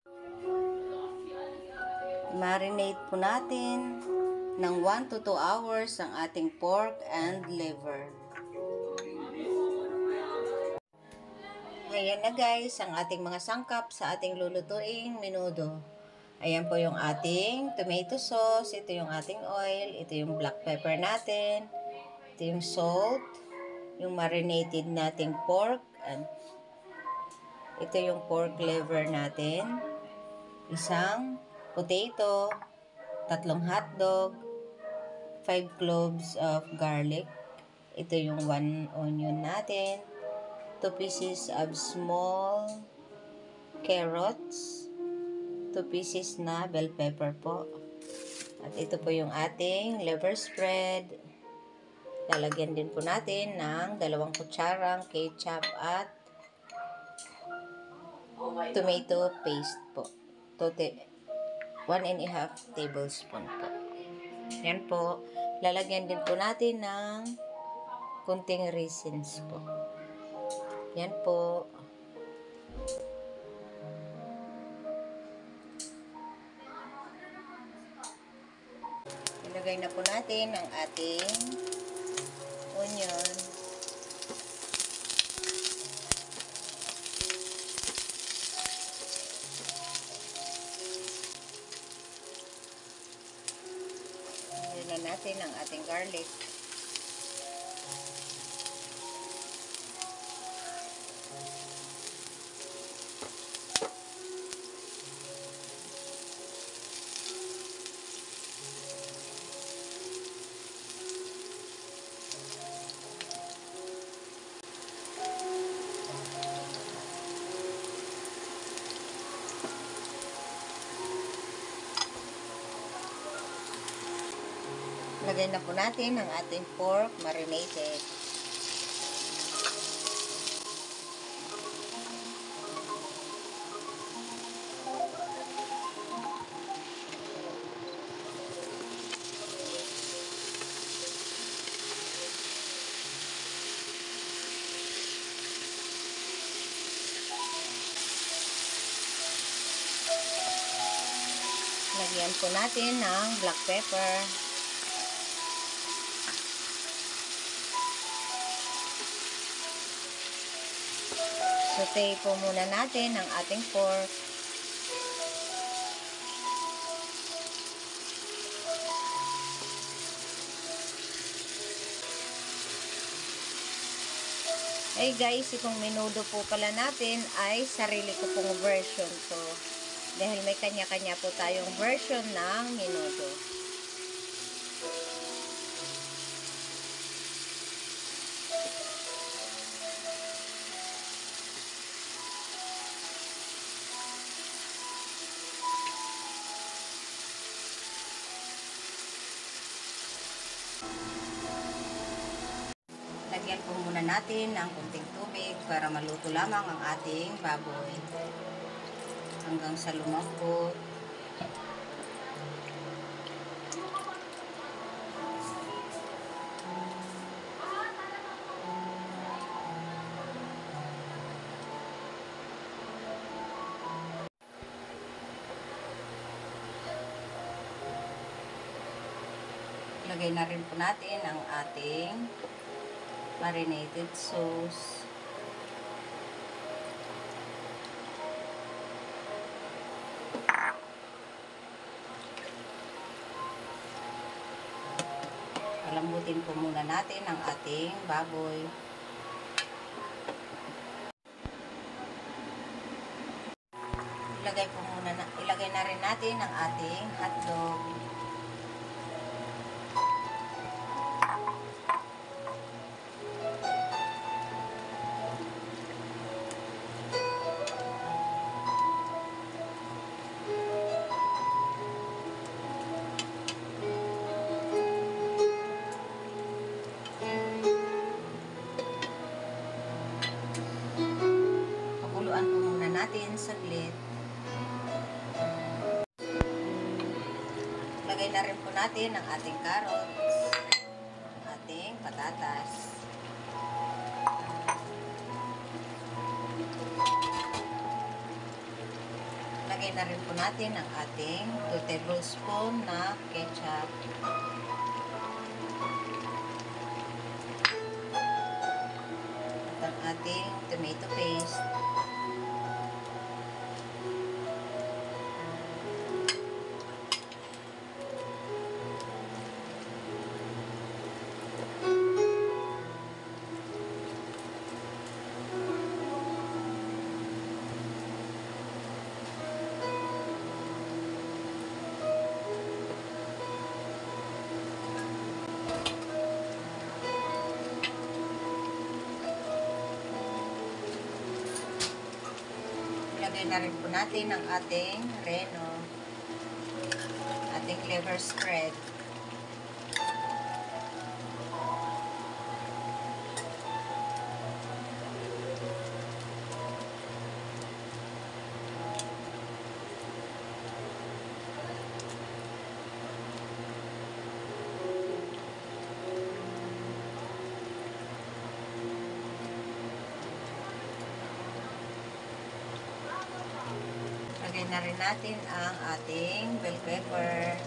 Marinate po natin ng 1 to 2 hours ang ating pork and liver. Ayan na guys, ang ating mga sangkap sa ating lulutuing menudo. Ayan po yung ating tomato sauce, ito yung ating oil, ito yung black pepper natin, ito yung salt, yung marinated nating pork, and ito yung pork liver natin, isang potato, 3 hotdog, 5 cloves of garlic, ito yung 1 onion natin, 2 pieces of small carrots, 2 pieces na bell pepper po. At ito po yung ating liver spread. Lalagyan din po natin ng 2 kutsarang ketchup at tomato paste po. 1.5 tablespoon po. Yan po. Lalagyan din po natin ng kunting raisins po. Yan po. Ilagay na po natin ang ating onion. Ilagay na natin ang ating garlic. Lagay na po natin ang ating pork marinated. Lagyan po natin ng black pepper. Saute po muna natin ang ating pork. Hey guys, itong menudo po pala natin ay sarili ko pong version to. Dahil may kanya-kanya po tayong version ng menudo. Lagyan po muna natin ng kunting tubig para maluto lamang ang ating baboy. Hanggang sa lumambot. Lagay na rin po natin ang ating marinated sauce. Palambutin po muna natin ang ating baboy. Ilagay na rin natin ang ating hotdog. Pakuluan po muna natin saglit. Lagay na rin po natin ang ating carrots, ang ating patatas. Ilagay na rin po natin ang ating 2 tablespoon na ketchup. At ang ating tomato paste. Ilagay na rin po natin ang ating reno, ating liver spread. Lagay na rin natin ang ating bell pepper.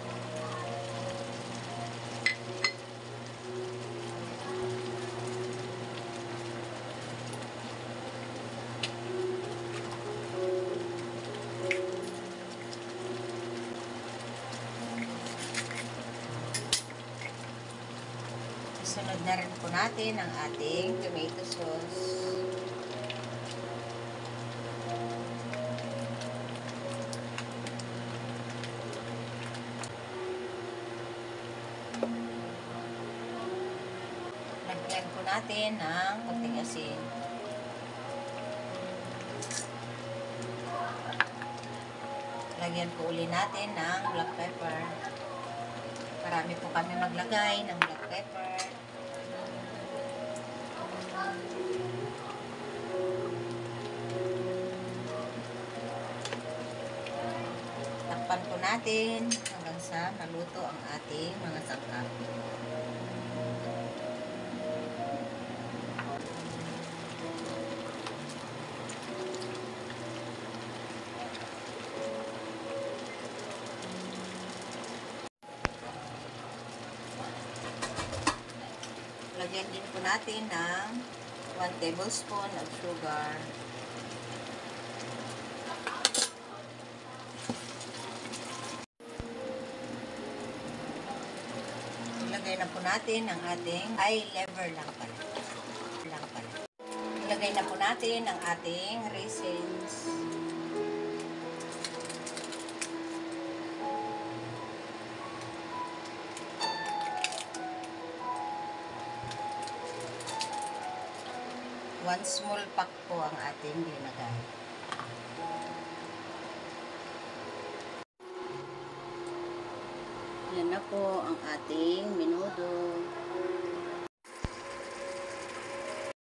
Sunod na rin po natin ang ating tomato sauce. Lagyan po natin ng konting asin. Lagyan po uli natin ng black pepper. Marami po kami maglagay ng black pepper. Takpan po natin hanggang sa maluto ang ating mga sangkap. Lagyan din po natin ng 1 tablespoon of sugar. Ilagay na po natin ang ating liver lang pala. Ilagay na po natin ang ating raisins. One small pack po ang ating linagay. Yan na po ang ating menudo.